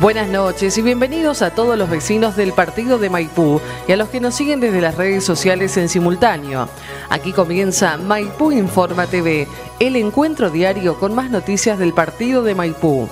Buenas noches y bienvenidos a todos los vecinos del partido de Maipú y a los que nos siguen desde las redes sociales en simultáneo. Aquí comienza Maipú Informa TV, el encuentro diario con más noticias del partido de Maipú.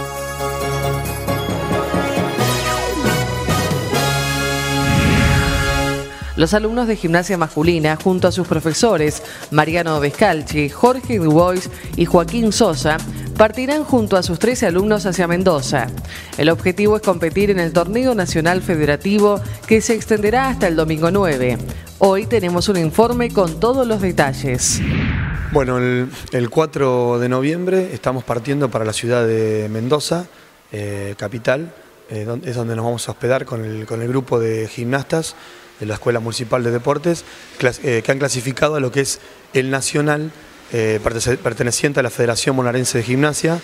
Los alumnos de gimnasia masculina, junto a sus profesores Mariano Vescalchi, Jorge Dubois y Joaquín Sosa, partirán junto a sus 13 alumnos hacia Mendoza. El objetivo es competir en el Torneo Nacional Federativo que se extenderá hasta el domingo 9. Hoy tenemos un informe con todos los detalles. Bueno, el 4 de noviembre estamos partiendo para la ciudad de Mendoza, capital, es donde nos vamos a hospedar con el grupo de gimnastas de la Escuela Municipal de Deportes, que han clasificado a lo que es el Nacional, perteneciente a la Federación Bonaerense de Gimnasia.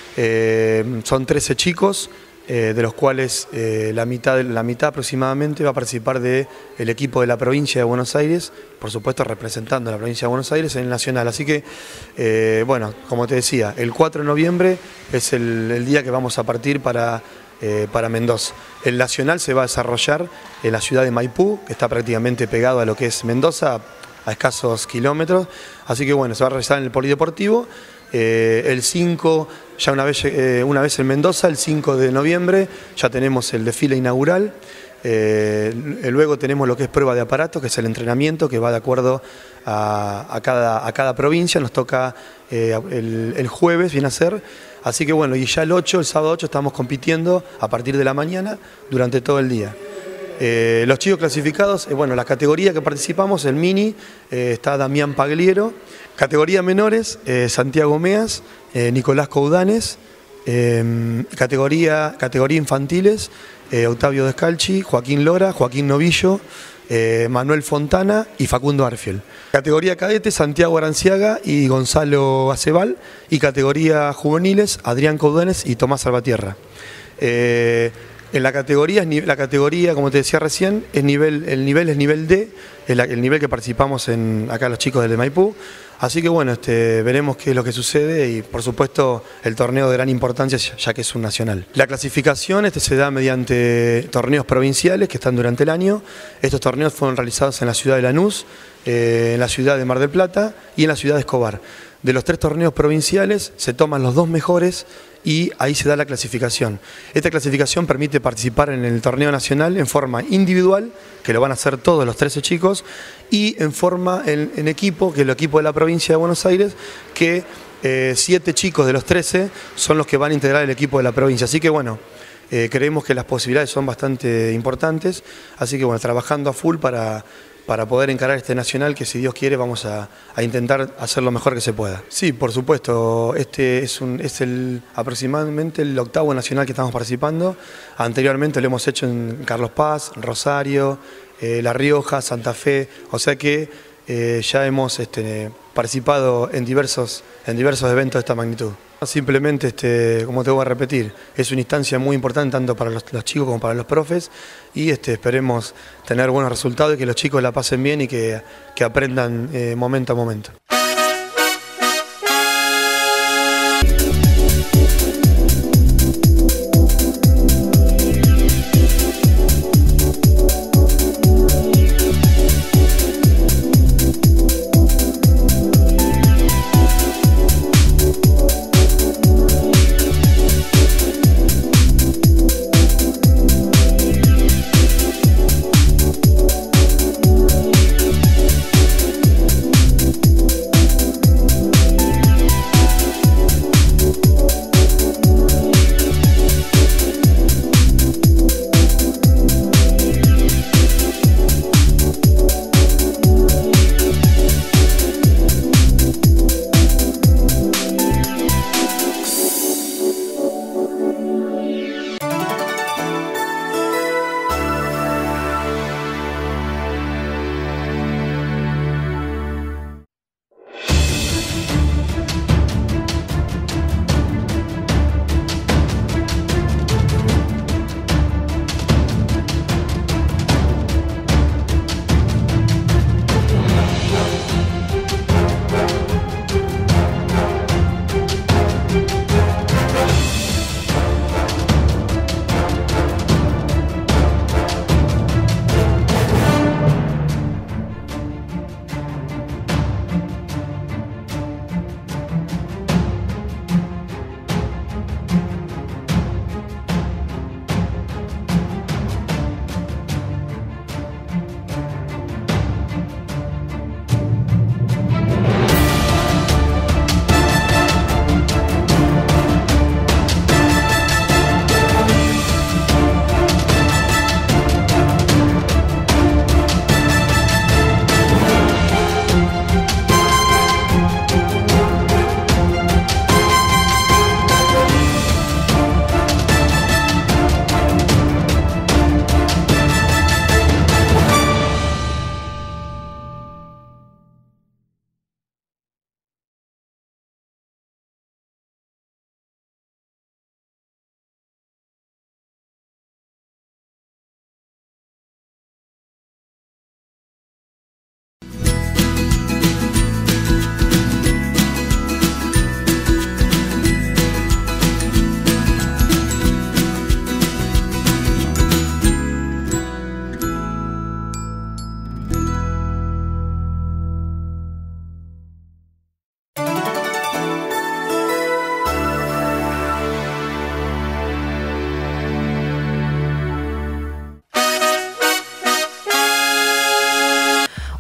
Son 13 chicos, de los cuales la mitad aproximadamente va a participar del equipo de la provincia de Buenos Aires, por supuesto representando a la provincia de Buenos Aires en el Nacional. Así que, bueno, como te decía, el 4 de noviembre es el día que vamos a partir para Mendoza. El Nacional se va a desarrollar en la ciudad de Maipú, que está prácticamente pegado a lo que es Mendoza, a escasos kilómetros. Así que bueno, se va a realizar en el Polideportivo. El 5, ya una vez en Mendoza, el 5 de noviembre, ya tenemos el desfile inaugural. Luego tenemos lo que es prueba de aparato, que es el entrenamiento que va de acuerdo a cada provincia. Nos toca el jueves, viene a ser. Así que bueno, y ya el sábado 8 estamos compitiendo a partir de la mañana durante todo el día. Los chicos clasificados, bueno, la categoría que participamos, el mini, está Damián Pagliero. Categoría menores, Santiago Meas, Nicolás Coudanes. Categoría infantiles, Octavio Descalchi, Joaquín Lora, Joaquín Novillo, Manuel Fontana y Facundo Arfiel. Categoría cadete, Santiago Aranciaga y Gonzalo Acebal. Y categoría juveniles, Adrián Coudanes y Tomás Salvatierra. En la categoría, como te decía recién, el nivel es nivel D, el nivel que participamos acá los chicos del de Maipú. Así que bueno, veremos qué es lo que sucede y por supuesto el torneo de gran importancia ya que es un nacional. La clasificación se da mediante torneos provinciales que están durante el año. Estos torneos fueron realizados en la ciudad de Lanús, en la ciudad de Mar del Plata y en la ciudad de Escobar. De los 3 torneos provinciales se toman los 2 mejores y ahí se da la clasificación. Esta clasificación permite participar en el torneo nacional en forma individual, que lo van a hacer todos los 13 chicos, y en forma en equipo, que es el equipo de la provincia de Buenos Aires, que 7 chicos de los 13 son los que van a integrar el equipo de la provincia. Así que bueno, creemos que las posibilidades son bastante importantes, así que bueno, trabajando a full para poder encarar este nacional que si Dios quiere vamos a intentar hacer lo mejor que se pueda. Sí, por supuesto, este es aproximadamente el 8º nacional que estamos participando. Anteriormente lo hemos hecho en Carlos Paz, Rosario, La Rioja, Santa Fe, o sea que ya hemos participado en diversos eventos de esta magnitud. Simplemente, como te voy a repetir, es una instancia muy importante tanto para los chicos como para los profes y esperemos tener buenos resultados y que los chicos la pasen bien y que aprendan momento a momento.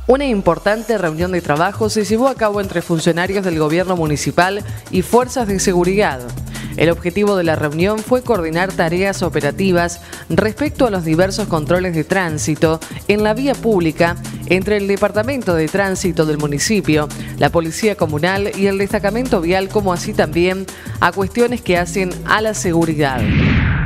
Una importante reunión de trabajo se llevó a cabo entre funcionarios del gobierno municipal y fuerzas de seguridad. El objetivo de la reunión fue coordinar tareas operativas respecto a los diversos controles de tránsito en la vía pública entre el Departamento de Tránsito del municipio, la Policía Comunal y el Destacamento Vial, como así también a cuestiones que hacen a la seguridad. Soy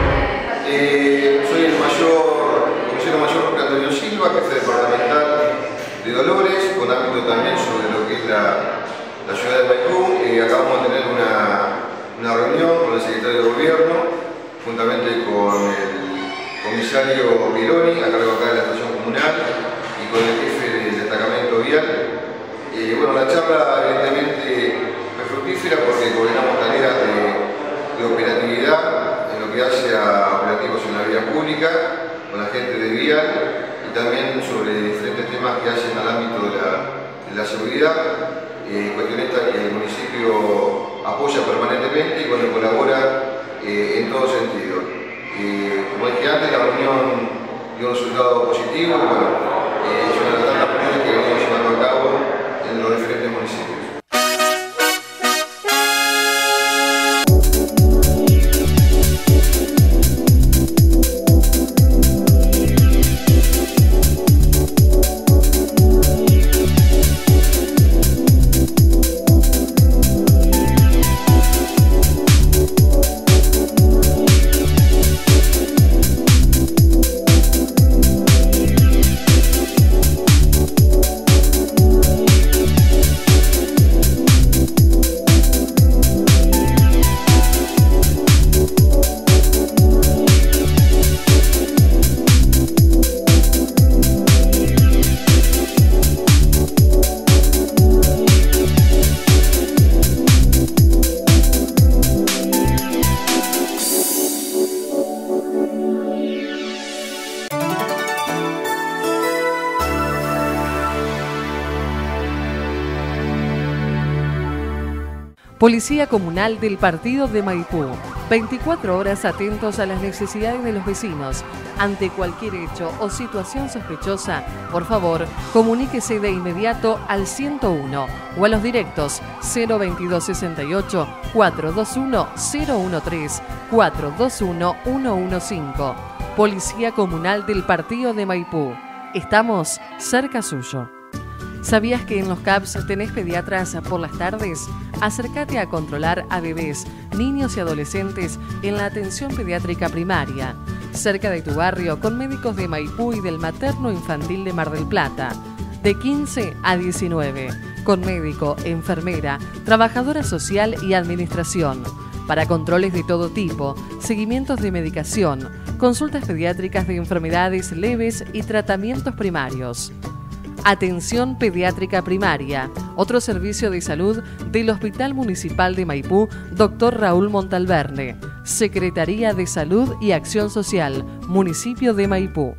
el comisario mayor Antonio Silva, jefe departamental de Dolores, con ámbito también sobre lo que es la ciudad de Maipú. Acabamos de tener una reunión con el secretario de Gobierno, juntamente con el comisario Pironi, a cargo acá de la estación comunal, y con el jefe del destacamento vial. Bueno, la charla evidentemente fue fructífera porque coordinamos tareas de operatividad en lo que hace a operativos en la vía pública, con la gente de vial, y también sobre diferentes temas que hacen al ámbito de la seguridad, cuestiones que el municipio apoya permanentemente y cuando colabora en todo sentido. Como dije antes, la reunión dio un resultado positivo y bueno, es una de las tantas reuniones que venimos llevando a cabo en los diferentes municipios. Policía Comunal del Partido de Maipú. 24 horas atentos a las necesidades de los vecinos. Ante cualquier hecho o situación sospechosa, por favor, comuníquese de inmediato al 101 o a los directos 02268 421 013 421 115. Policía Comunal del Partido de Maipú. Estamos cerca suyo. ¿Sabías que en los CAPS tenés pediatras por las tardes? Acércate a controlar a bebés, niños y adolescentes en la atención pediátrica primaria, cerca de tu barrio, con médicos de Maipú y del Materno Infantil de Mar del Plata, de 15 a 19, con médico, enfermera, trabajadora social y administración, para controles de todo tipo, seguimientos de medicación, consultas pediátricas de enfermedades leves y tratamientos primarios. Atención pediátrica primaria, otro servicio de salud del Hospital Municipal de Maipú, Dr. Raúl Montalverne, Secretaría de Salud y Acción Social, Municipio de Maipú.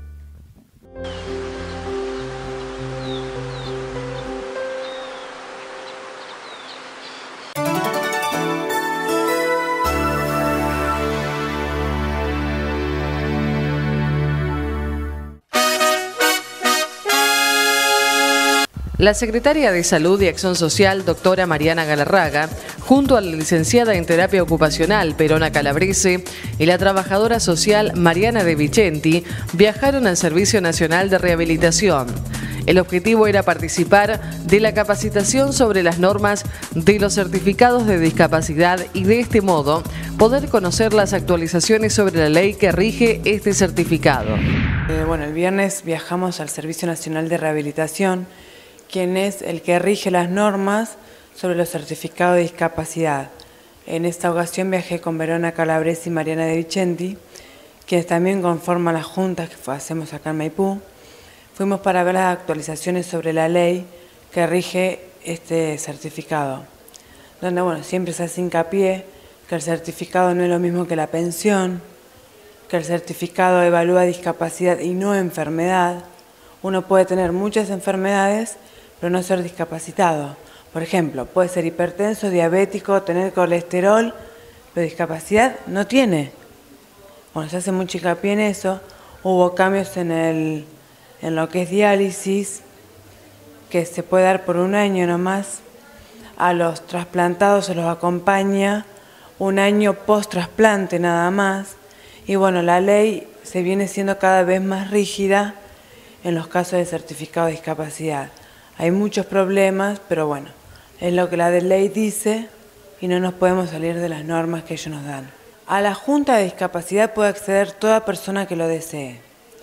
La secretaria de Salud y Acción Social, doctora Mariana Galarraga, junto a la licenciada en Terapia Ocupacional, Perona Calabrese, y la trabajadora social, Mariana De Vicenti, viajaron al Servicio Nacional de Rehabilitación. El objetivo era participar de la capacitación sobre las normas de los certificados de discapacidad y de este modo poder conocer las actualizaciones sobre la ley que rige este certificado. El viernes viajamos al Servicio Nacional de Rehabilitación, quien es el que rige las normas sobre los certificados de discapacidad. En esta ocasión viajé con Perona Calabrese y Mariana De Vicenti, quienes también conforman las juntas que hacemos acá en Maipú. Fuimos para ver las actualizaciones sobre la ley que rige este certificado, donde siempre se hace hincapié que el certificado no es lo mismo que la pensión, que el certificado evalúa discapacidad y no enfermedad. Uno puede tener muchas enfermedades, pero no ser discapacitado. Por ejemplo, puede ser hipertenso, diabético, tener colesterol, pero discapacidad no tiene. Se hace mucho hincapié en eso. Hubo cambios en lo que es diálisis, que se puede dar por un año nomás. A los trasplantados se los acompaña un año post-trasplante nada más. Y bueno, la ley se viene siendo cada vez más rígida en los casos de certificado de discapacidad. Hay muchos problemas, pero bueno, es lo que la ley dice y no nos podemos salir de las normas que ellos nos dan. A la Junta de Discapacidad puede acceder toda persona que lo desee.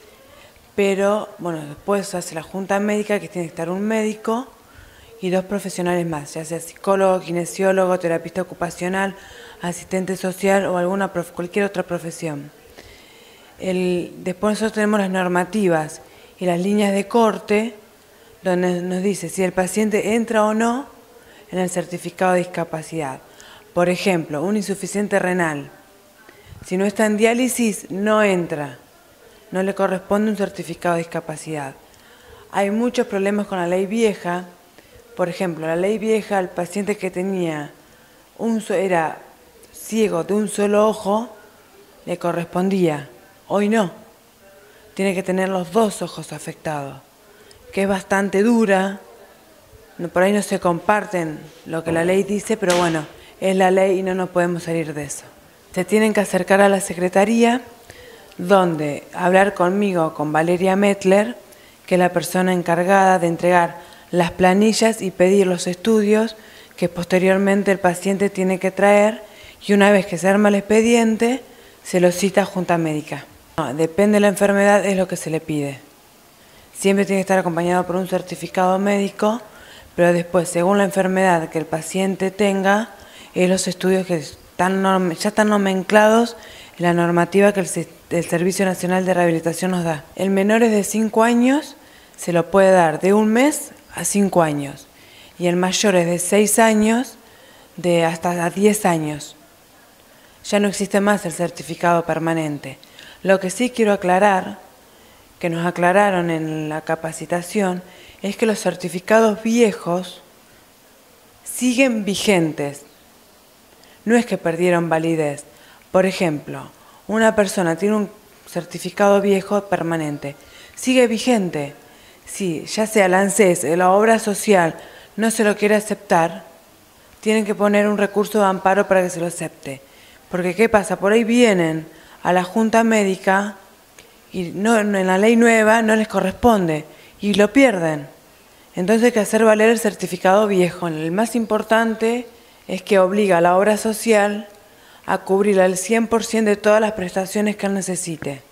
Pero, bueno, después hace la Junta Médica, que tiene que estar un médico y 2 profesionales más, ya sea psicólogo, kinesiólogo, terapista ocupacional, asistente social o cualquier otra profesión. Después nosotros tenemos las normativas y las líneas de corte, donde nos dice si el paciente entra o no en el certificado de discapacidad. Por ejemplo, un insuficiente renal. Si no está en diálisis, no entra. No le corresponde un certificado de discapacidad. Hay muchos problemas con la ley vieja. Por ejemplo, la ley vieja, el paciente que era ciego de un solo ojo, le correspondía. Hoy no. Tiene que tener los 2 ojos afectados, que es bastante dura. Por ahí no se comparten lo que la ley dice, pero bueno, es la ley y no nos podemos salir de eso. Se tienen que acercar a la secretaría, donde hablar conmigo, con Valeria Mettler, que es la persona encargada de entregar las planillas y pedir los estudios que posteriormente el paciente tiene que traer, y una vez que se arma el expediente, se lo cita a Junta Médica. Depende de la enfermedad, es lo que se le pide. Siempre tiene que estar acompañado por un certificado médico, pero después, según la enfermedad que el paciente tenga, los estudios que ya están nomenclados en la normativa que el Servicio Nacional de Rehabilitación nos da. El menor es de 5 años, se lo puede dar de 1 mes a 5 años. Y el mayor es de 6 años hasta 10 años. Ya no existe más el certificado permanente. Lo que sí quiero aclarar, que nos aclararon en la capacitación, es que los certificados viejos siguen vigentes. No es que perdieron validez. Por ejemplo, una persona tiene un certificado viejo permanente, sigue vigente. Si ya sea la ANSES, la obra social, no se lo quiere aceptar, tienen que poner un recurso de amparo para que se lo acepte. Porque ¿qué pasa? Por ahí vienen a la Junta Médica y en la ley nueva no les corresponde y lo pierden. Entonces hay que hacer valer el certificado viejo. El más importante es que obliga a la obra social a cubrir al 100% de todas las prestaciones que él necesite.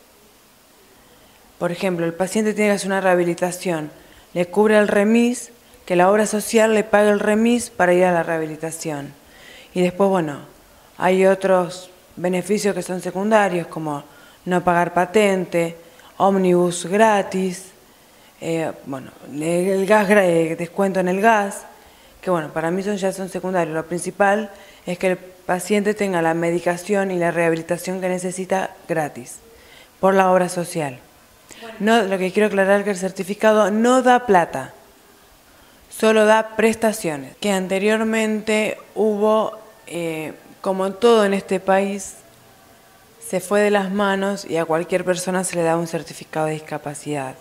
Por ejemplo, el paciente tiene que hacer una rehabilitación, le cubre el remis, que la obra social le pague el remis para ir a la rehabilitación. Y después, bueno, hay otros beneficios que son secundarios, como no pagar patente, ómnibus gratis, el gas, descuento en el gas, que bueno, para mí ya son secundarios. Lo principal es que el paciente tenga la medicación y la rehabilitación que necesita gratis, por la obra social. No, lo que quiero aclarar es que el certificado no da plata, solo da prestaciones. Que anteriormente hubo, como todo en este país, se fue de las manos y a cualquier persona se le da un certificado de discapacidad.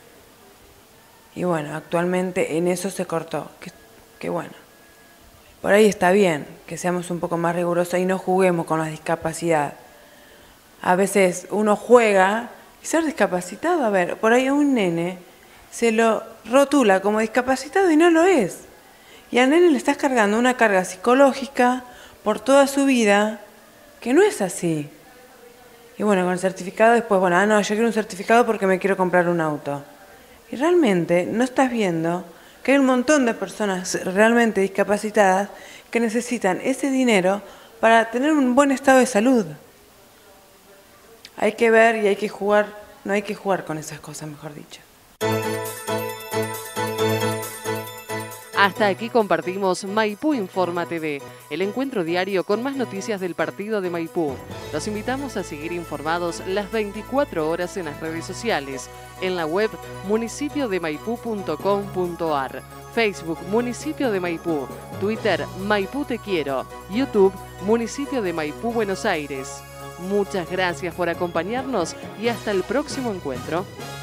Y bueno, actualmente en eso se cortó, que bueno, por ahí está bien que seamos un poco más rigurosos y no juguemos con la discapacidad. A veces uno juega y ser discapacitado, a ver, por ahí a un nene se lo rotula como discapacitado y no lo es. Y al nene le estás cargando una carga psicológica por toda su vida que no es así. Y bueno, con el certificado después, bueno, no, yo quiero un certificado porque me quiero comprar un auto. Y realmente no estás viendo que hay un montón de personas realmente discapacitadas que necesitan ese dinero para tener un buen estado de salud. Hay que ver y hay que jugar, no hay que jugar con esas cosas, mejor dicho. Hasta aquí compartimos Maipú Informa TV, el encuentro diario con más noticias del partido de Maipú. Los invitamos a seguir informados las 24 horas en las redes sociales, en la web municipiodemaipú.com.ar, Facebook Municipio de Maipú, Twitter Maipú Te Quiero, YouTube Municipio de Maipú Buenos Aires. Muchas gracias por acompañarnos y hasta el próximo encuentro.